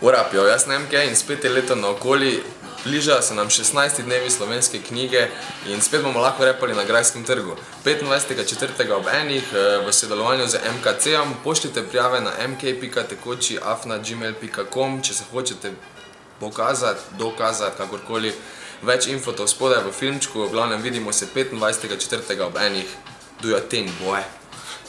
Orapijo, jaz ne vem kaj in spet je leto naokoli, bližajo se nam 16 dnevi slovenske knjige in spet bomo lahko repali na Grajskem trgu. 25.4. ob enih v sodelovanju z MKC-om pošljite prijave na mk.tekoči@gmail.com, če se hočete pokazati, dokazati, kakorkoli. Več infotov spodaj v filmčku, v glavnem vidimo se 25.4. ob enih. Do your thing, boy!